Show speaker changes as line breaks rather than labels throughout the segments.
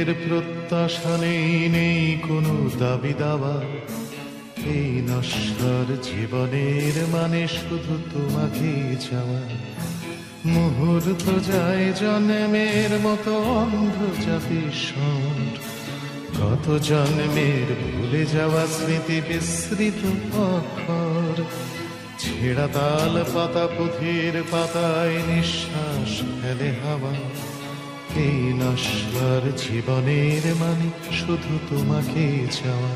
সুখের প্রত্যাশা নেই, নেই কোনো দাবি দাওয়া। এই নশ্বর জীবনের মানে শুধু তোমাকে চাওয়া। মুহূর্ত যায় জন্মের মতো অন্ধ জাতির স্বর, কত জন্মের ভুলে যাওয়া স্মৃতি বিস্মৃত অক্ষর। ছেঁড়া তাল পাতা পুঁথির পাতায় নিঃশ্বাস ফেলে হাওয়া। এই নশ্বর জীবনের মানে শুধু তোমাকে চাওয়া।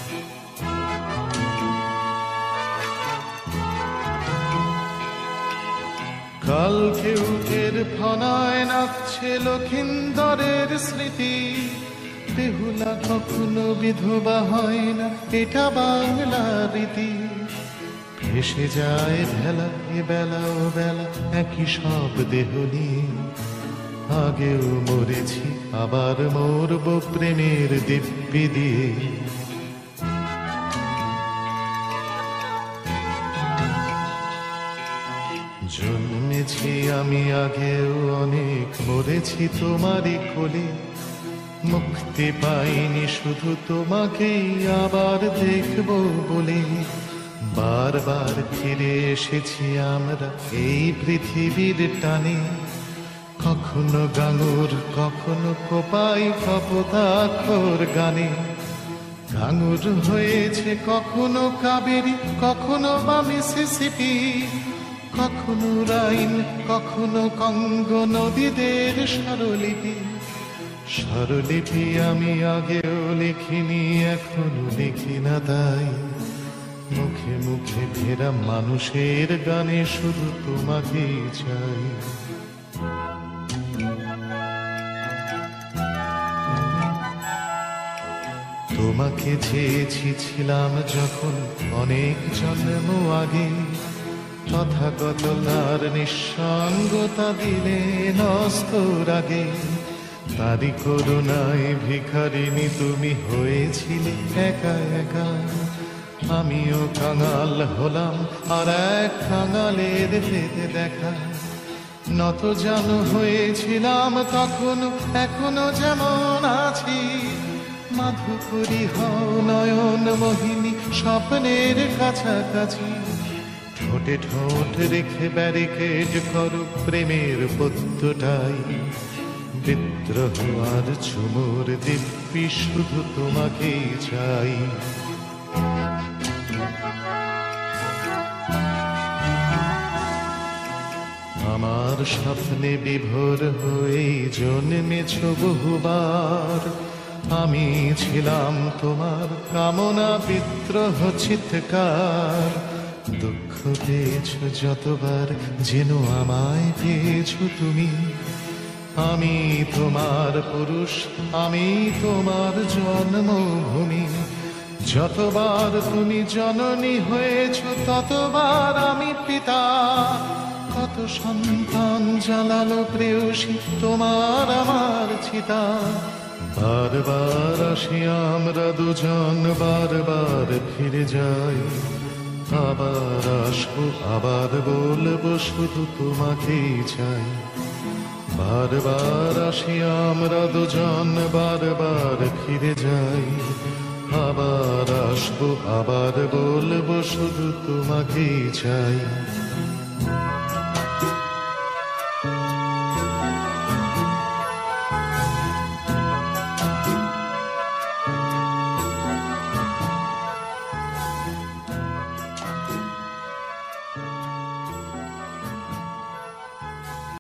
কালকে উঠের ফনায় নাচছে লক্ষিন্দরের স্মৃতি। বেহুলা কখনো বিধবা হয় না, এটা বাংলা রীতি। ভেসে যায় ভেলা এ বেলা ও বেলা একই সব দেহ নিয়ে। আগেও মরেছি আবার মরব প্রেমের দিব্যি দিয়ে। জন্মেছি আমি আগেও অনেক, মরেছি তোমারই কোলে। মুক্তি পাইনি শুধু তোমাকেই আবার দেখব বলে। বারবার ফিরে এসেছি আমরা এই পৃথিবীর টানে। কখনো গাঙুর কখনো কোপাই কপোতাক্ষর গানে। গাঙুর হয়েছে কখনো কাবেরী কখনো বা মিসিসিপি। কখনো রাইন কখনো কঙ্গ নদীদের স্বরলিপি। স্বরলিপি আমি আগেও লিখিনি এখনো লিখি না, তাই মুখে মুখে ফেরা মানুষের গানে শুধু তোমাকেই চাই। তোমাকে চেয়েছি ছিলাম যখন অনেক জন্ম আগে। তথাগত তার নিঃসঙ্গতা দিলে নস্তর আগে। তারি করুণায় ভিখারিনী তুমি হয়েছিলে একা একা। আমিও কাঙাল হলাম আর এক কাঙালের ভেদে দেখা। নত জান হয়েছিলাম তখন এখনো যেমন আছি। মাধুকরী হও নয়ন মোহিনী স্বপ্নের কাছাকাছি। ঠোঁটে ঠোঁট রেখে ব্যারিকেড করো প্রেমের পদ্মটাই। বিদ্রোহ আর ঝুমুর দিব্যি শুধু তোমাকেই চাই। আমার স্বপ্নে বিভোর হয়ে জন্মেছ বহুবার। আমি ছিলাম তোমার কামনা বিদ্রোহ চিৎকার। দুঃখ পেয়েছ যতবার যেন আমায় পেয়েছ তুমি। আমি তোমার পুরুষ আমি তোমার জন্মভূমি। যতবার তুমি জননী হয়েছ ততবার আমি পিতা। কত সন্তান জ্বালালো প্রেয়সী তোমার আমার চিতা। বারবার আসি আমরা দুজন বারবার ফিরে যাই। আবার আসবো আবার বলবো শুধু তোমাকেই চাই। বারবার আসি আমরা দুজন বারবার ফিরে যাই। আবার আসবো আবার বলবো শুধু তোমাকেই চাই।